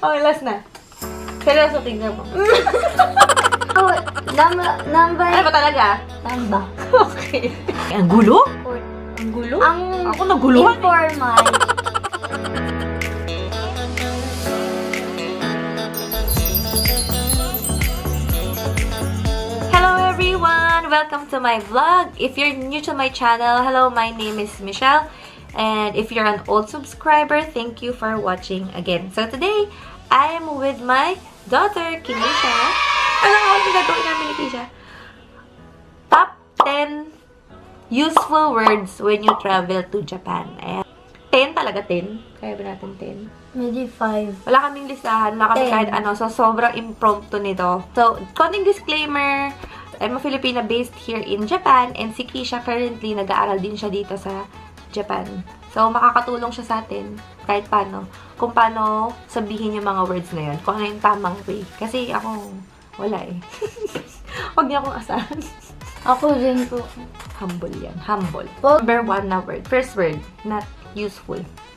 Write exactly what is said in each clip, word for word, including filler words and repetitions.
Okay, last na. Seryoso, tingnan mo. Oh, number, number... Ano ba talaga? Number. Okay. Ang gulo? Ang gulo? Ang Ako naguluhan. informal. Hello everyone! Welcome to my vlog. If you're new to my channel, hello, my name is Michelle. And if you're an old subscriber, thank you for watching again. So today, I am with my daughter, Kinisha. Ano nga ang gagawin namin ni Kisha? Top ten useful words when you travel to Japan. Ayan. ten talaga, ten. Kaya ba natin ten? Maybe five. Wala kaming listahan. Wala kaming ten. kahit ano. So, sobrang impromptu nito. So, konting disclaimer. I'm a Filipina based here in Japan. And si Kisha currently, nag-aaral din siya dito sa Japan. So, makakatulong siya sa atin kahit paano. Kung paano sabihin yung mga words na yun. Kung ano yung tamang way. Kasi ako, wala eh. Huwag niya akong asahan. Ako din po. Humble yan. Humble. Pag- Number one na word. First word. Not useful.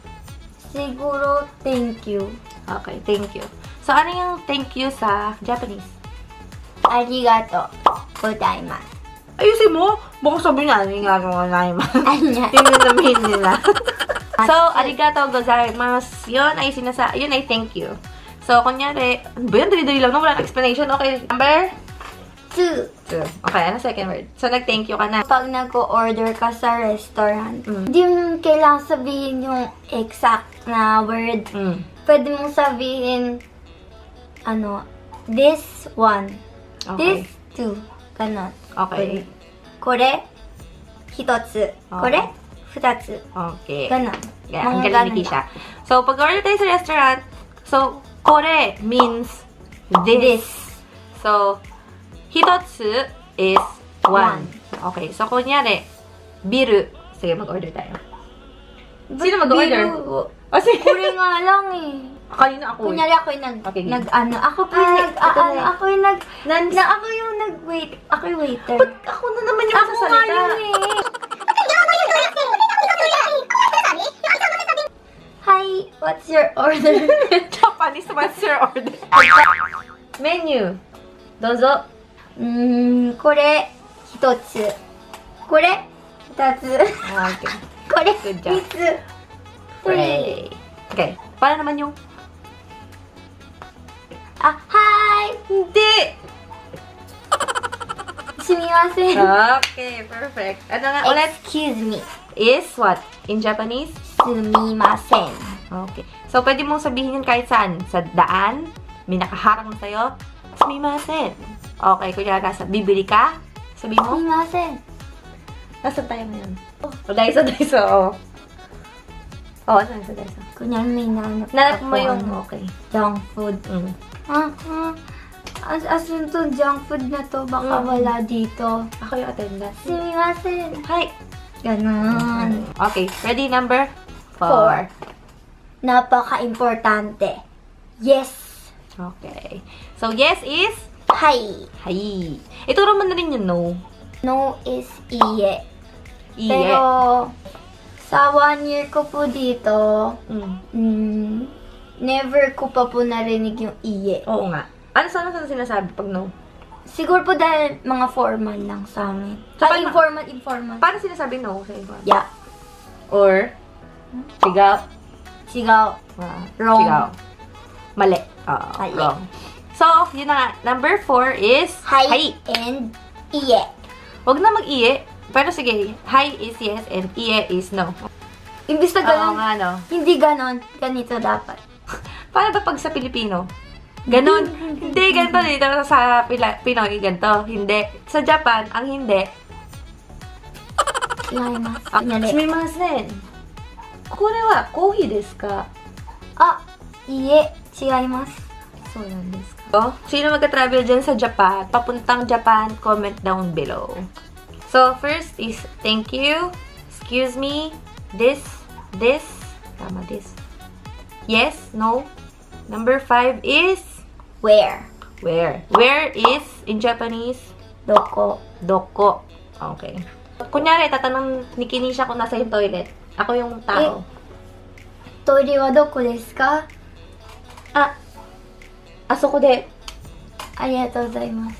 Siguro, thank you. Okay, thank you. So, ano yung thank you sa Japanese? Arigato gozaimasu. Ayusin mo! Baka sabihin na, ano yung gagawa na yung Anya. tinanamin nila. So, arigato gozaimasu. Yun ay sinasa... Yun ay thank you. So, kunyari... Ano ba yun? Dali-dali lang. No? Wala na explanation. Okay. Number? Two. Two. Okay, ano second word? So, nag-thank you ka na. Pag nag-order ka sa restaurant, Mm. hindi mo kailangan sabihin yung exact na word. Mm. Pwede mong sabihin, ano, this one, Okay. this two, ganon. Okay. Kore, hitotsu. Kore, futatsu. Okay. Ganon. Yeah, ang Mga galing ni ganon Kisha. So, pag order tayo sa restaurant, so, kore means this. This. So, hitotsu is one. One. Okay. So, kunyari, biru. Sige, mag-order tayo. Sino mag-order? Biru. O, sige. Kore nga lang eh. Kanina ako. Kunyari ako yung nag, Okay, nag ano, ako po yung Ah, nag, ito ah, ano, na. ako yung nag, Nan- na, ako yung nag-wait, ako yung waiter. Ba't ako na naman yung Ako nga masasalita? yun eh. Hi, what's your order? Japanese, what's your order? Menu. Dozo. Mm, これ一つ。これ二つ。 Okay. これ Good job. 三つ。Three. Okay. Paano naman yung... Ah, hi! Hindi! すみません。 Okay, perfect. Ano nga ulit? Excuse me. Is what? In Japanese? すみません。 Okay. So, pwede mong sabihin yun kahit saan. Sa daan, may nakaharang sa'yo, sumimasen. Okay, kunyari nasa, bibili ka, sabi す mo, みません。 nasa tayo ngayon? O, Daiso, Daiso, o. O, ano nasa Daiso? Kunyari may nanap Nanap ako, mo yung, ano, okay. junk food. Mm. Ah, ah. As, as yun to, junk food na to, baka Mm. wala dito. Ako yung attendant. すみません。 Hi! Ganon. Okay, ready? Number? Four. Napaka-importante. Yes. Okay. So, yes is? Hi. Hi. Ituro mo na rin yung no. No is iye. Iye. Pero, sa one year ko po dito, Mm. mm, never ko pa po narinig yung iye. Oo nga. Ano saan saan sinasabi pag no? Siguro po dahil mga formal lang sa amin. So, Ay, paano- informal, informal. Paano sinasabi no sa iba? Yeah. Or, sigaw. Sigaw. Ah, Wrong. sigaw. Mali. Oo, Mali. wrong. So, yun na nga. Number four is Hi, hi. and iye. Huwag na mag-iye. Pero sige, hi is yes and iye is no. Imbis na Oo ganon, nga, no? hindi ganon. Ganito dapat. Paano ba pag sa Pilipino? Ganon. Hindi, ganito dito sa Pila Pinoy, ganito. Hindi. Sa Japan, ang hindi. Ihaimasu. Ah, Kunyari, sumimasen. Kore wa kohi desu ka? ah, iye, chigaimasu. So, yan desu ka? So, sino magka-travel dyan sa Japan? Papuntang Japan, comment down below. So, first is thank you, excuse me, this, this, tama this. Yes, no. Number five is Where? where. Where is, in Japanese, Doko. doko. Okay. Kunyari, tatanong ni Kinisha kung nasa yung toilet. Ako yung tao. Toire wa doko desu ka? Ah, Asoko de. ありがとうございます。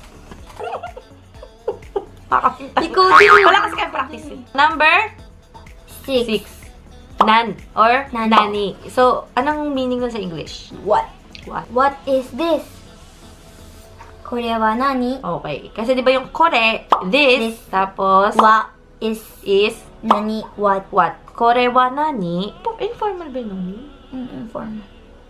Ikaw din. Wala kasi kayo practice. Number six. six. Nan or Nani. nani. So, anong meaning nun sa English? What? What? What is this? これは何? Okay. Kasi di ba yung kore, this, This. tapos What is is nani? What? what? Kore wa nani? Informal ba yun? Mm, informal.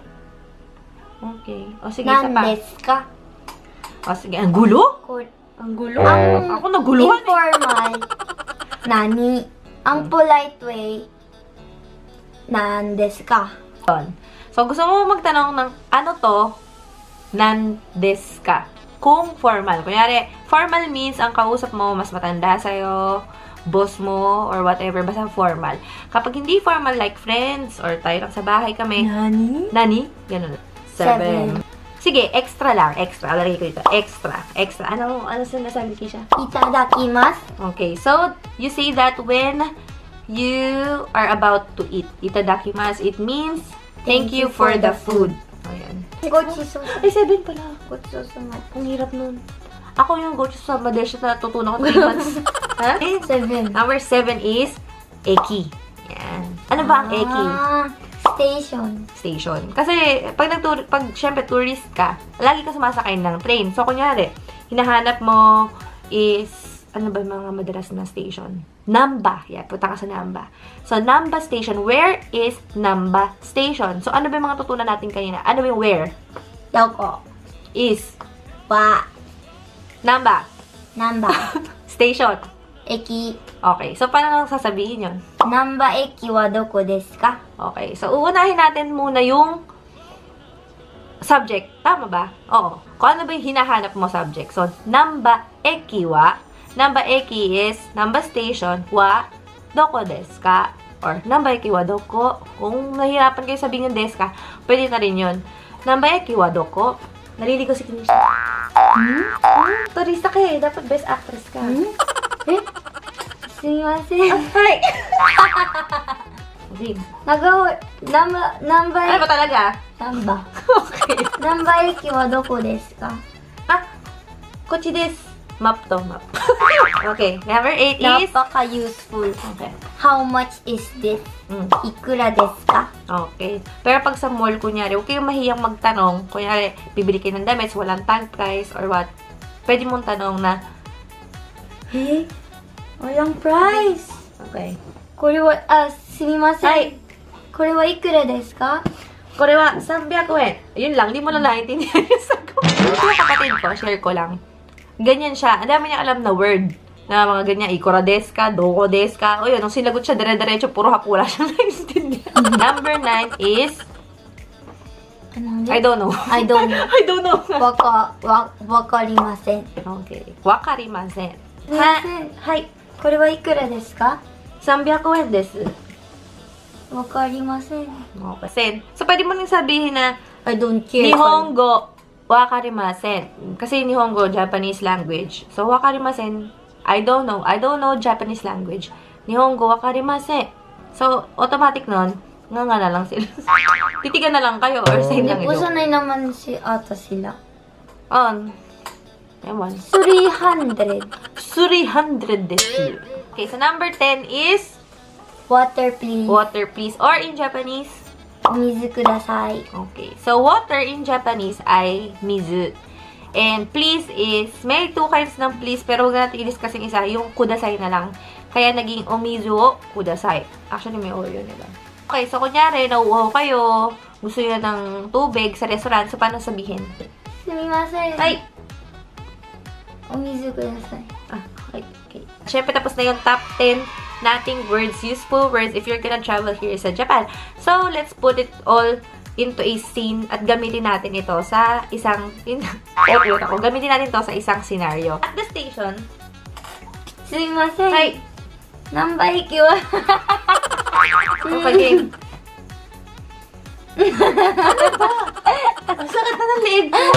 Okay. O sige, isa pa. Nan desu ka? O sige, ang gulo? Ko- Ang gulo. Ang Ako naguluhan. informal. Nani? Ang polite way. Nan desu ka? So, gusto mo magtanong ng ano to, nan desu ka? Kung formal. Kunyari, formal means ang kausap mo mas matanda sa'yo, boss mo, or whatever, basta formal. Kapag hindi formal, like friends, or tayo lang sa bahay kami, Nani? nani? Ganun. Seven. Seven. Sige, extra lang. Extra. Lagay ko dito. Extra. Extra. Ano, ano sinasabi ko siya? Itadakimasu. Okay, so, you say that when you are about to eat. Itadakimasu. It means, thank you for the food. Ayan. Gochiso. Ay, seven pala. Gochiso. Ang hirap nun. Ako yung gochu sa Madesh na natutunan ko three months. Ha? Seven. Number seven is eki. Yan. Ano ba ang eki? Ah, station. Station. Kasi, pag, nagtur pag syempre tourist ka, lagi ka sumasakay ng train. So, kunyari, hinahanap mo is, ano ba yung mga madalas na station? Namba. Yeah, punta ka sa Namba. So, Namba Station. Where is Namba Station? So, ano ba yung mga tutunan natin kanina? Ano ba yung where? Doko. Is. Wa. Namba. Namba. Station. Eki. Okay. So, paano nang sasabihin yun? Namba eki wa doko desu ka? Okay. So, uunahin natin muna yung subject. Tama ba? Oo. Kung ano ba yung hinahanap mo subject. So, namba eki wa. Namba eki is namba station wa doko desu ka? Or namba eki wa doko. Kung nahihirapan kayo sabihin yung desu ka, pwede na rin yun. Namba eki wa doko. Naliligo si Kinisha. Hmm? Hmm? Turista ka eh. Dapat best actress ka. Hmm? Eh? Sumimasen. Hi! Zim. Nagawa. Namba, namba Ano ba talaga? Namba. Okay. Namba eki wa doko desu ka? Ah! Kochi desu. Map to, map. Okay. Number eight is... Napaka-useful. Okay. How much is this? Mm. Ikura desu ka? Okay. Pero pag sa mall, kunyari, huwag kayong mahiyang magtanong. Kunyari, bibili kayo ng damit, walang tag price or what. Pwede mong tanong na, Eh? Walang price. okay. これは、あ、すみません。 はい。 これはいくらですか? Korewa, sambiako eh. Yun lang, di mo lang naiintindihan yung sagot. Yung kapatid ko, share ko lang. Ganyan siya. Ang dami niya alam na word. Na mga ganyan, ikura desu ka, doko desu ka. O yun, nung sinagot siya, dire-diretso, puro hapula siya naiintindihan. Number nine is, Ano I don't know. I don't know. I don't know. わか、わ、わかりません。 Okay. Wakarimasen. すみません。はい。これはいくらですか? Sambiako en desu. わかりません。 Okay. Sen. So, pwede mo nang sabihin na, I don't care. Nihongo, wakarimasen. Kasi Nihongo, Japanese language. So, wakarimasen, I don't know. I don't know Japanese language. Nihongo, wakarimasen. So, automatic nun, nga nga na lang sila. Titigan na lang kayo or same lang Hindi po ito. sanay naman si ata sila. On. Ewan. three hundred. three hundred desu. Okay, so number ten is Water please. water please. Or in Japanese, お水ください. okay. So, water in Japanese ay mizu. And please is, may two kinds ng please, pero huwag natin i-discuss yung isa, yung kudasai na lang. Kaya naging omizu o kudasai. Actually, may o yun, diba? Okay, so kunyari, nauuhaw kayo, gusto nyo ng tubig sa restaurant, so paano sabihin? すみません。 はい。 お水ください. Ah, okay, okay. Siyempre, tapos na yung top ten nating words, useful words if you're gonna travel here sa Japan. So, let's put it all into a scene at gamitin natin ito sa isang, in, oh, wait ako, gamitin natin to sa isang scenario. At the station, すみません。 はい。 何倍駅は okay, game. Ano ba? Ang sakit na ng leeg ko.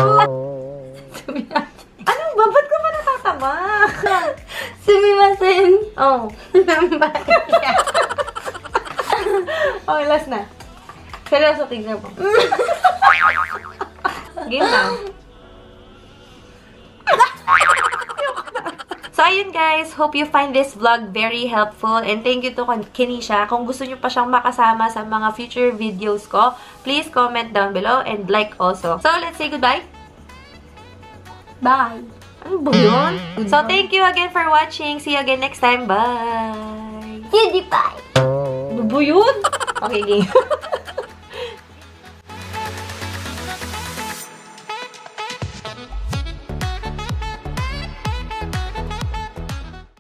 Ano ba? Ba't ka ba natatama? すみません。 Oh. 何倍 Okay, last na. Seryoso, tignan mo. Game na. So, ayun guys. Hope you find this vlog very helpful. And thank you to Kenisha. Kung gusto nyo pa siyang makasama sa mga future videos ko, please comment down below and like also. So, let's say goodbye. Bye. Ano ba yun? So, thank you again for watching. See you again next time. Bye! PewDiePie. Ano ba yun? Okay, game.